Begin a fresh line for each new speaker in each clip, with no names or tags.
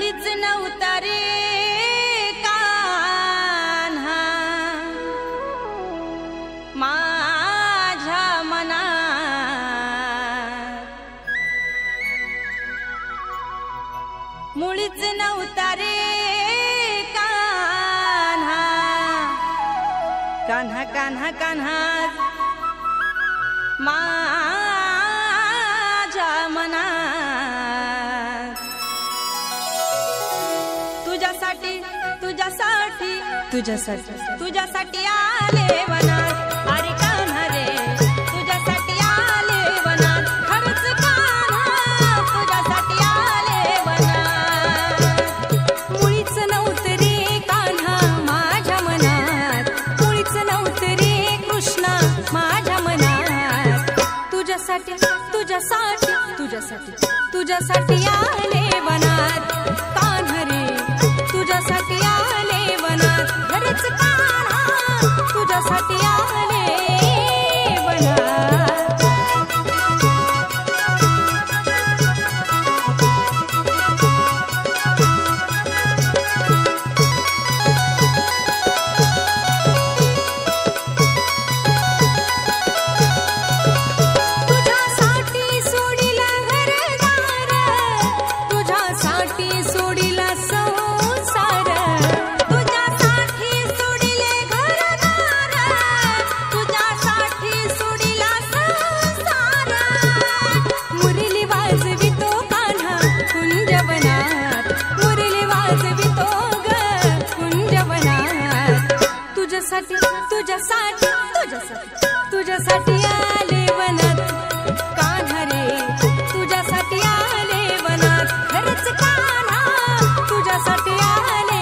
मुळीच नव्हता रे कान्हा माझ्या मनात, मुळीच नव्हता रे कान्हा, कान्हा कान्हा कान्हा माझ्या मनात। तुझ्यासाठी तुझ्यासाठी तुझ्यासाठी तुझ्यासाठी आले वनात, अरे कान्हा रे तुझ्यासाठी आले वनात, खरंच कान्हा तुझ्यासाठी आले वनात। मुळीच नव्हतं रे कान्हा माझ्या मनात, मुळीच नव्हतं रे कृष्णा माझ्या मनात। तुझ्यासाठी तुझ्यासाठी तुझ्यासाठी तुझ्यासाठी आले वनात, कान्हा रे तुझ्यासाठी आले वनात, खरंच कान्हा तुझ्यासाठी आले वनात। तुझ्यासाठी सोडिला घरदार, तुझ्यासाठी सोडिला संसार, तुझ्यासाठी सोडिले घरदार, तुझ्यासाठी सोडिला संसार। मुरली वाजवितो कान्हा कुंजवनात, मुरली वाजवितो ग कुंजवनात। तुझ्यासाठी तुझ्यासाठी तुझ्यासाठी तुझ्यासाठी आले वनात, कान्हा रे तुझ्यासाठी आले वनात, खरंच कान्हा तुझ्यासाठी आले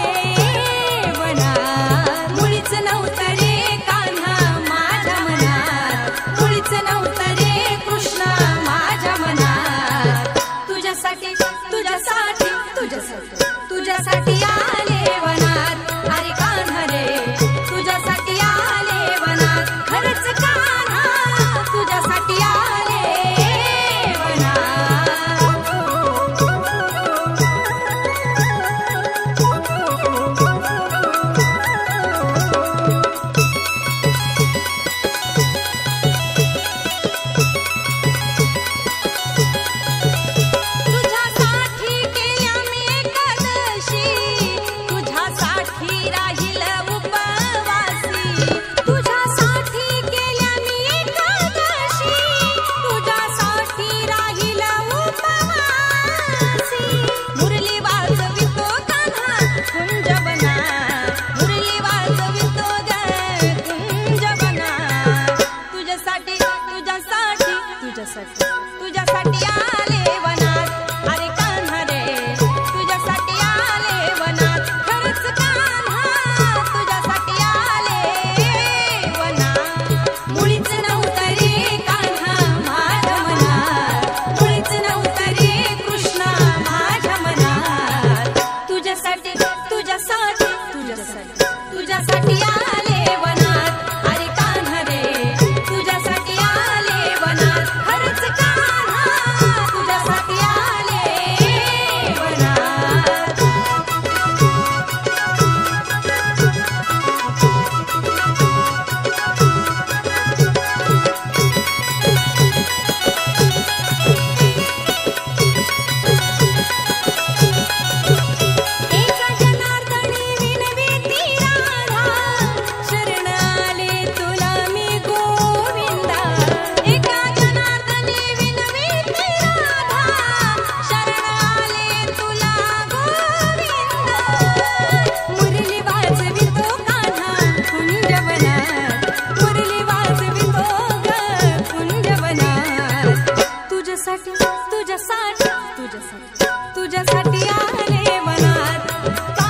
वनात। मुळीच नव्हतं रे कान्हा माझ्या मनात, मुळीच नव्हतं रे कृष्णा माझ्या मनात। तुझ्यासाठी तुझ्यासाठी तुझ्यासाठी तुझ्यासाठी आले वनात, अरे कान्हा रे तुझ्यासाठी आले वनात, खरंच कान्हा तुझ्यासाठी आले तुझ्यासाठी केल्या मी एकादशी, तुझ्यासाठी राहील उपवासी, तुझ्यासाठी केल्या मी एकादशी, तुझ्यासाठी राहील उपवासी। मुरली वाजवितो कान्हा कुंजवनात, मुरली वाजवितो ग कुंजवनात। तुझ्यासाठी तुझ्यासाठी तुझ्यासाठी तुझ्यासाठी आले वनात, अरे कान्हा रे तुझ्यासाठी आले वनात, खरंच कान्हा तुझ्यासाठी आले वनात। मुळीच नव्हतं रे कान्हा माझ्या मनात, मुळीच नव्हतं रे कृष्णा माझ्या मनात। तुझ्यासाठी तुझ्यासाठी तुझ्यासाठी तुझ्यासाठी आले वनात, अरे कान्हा रे तुझ्यासाठी आले वनात, खरंच कान्हा तुझ्यासाठी आले वनात। एका जनार्दनी विनविती राधा, शरण आले तुला मी गोविंदा, एका जनार्दनी विनविती राधा, शरण आले तुला गोविंदा। मुरली वाजवितो कान्हा कुंजवनात, मुरली वाजवितो ग कुंजवनात। तुझ्यासाठी तुझ्यासाठी तुझ्यासाठी तुझ्यासाठी आले वनात,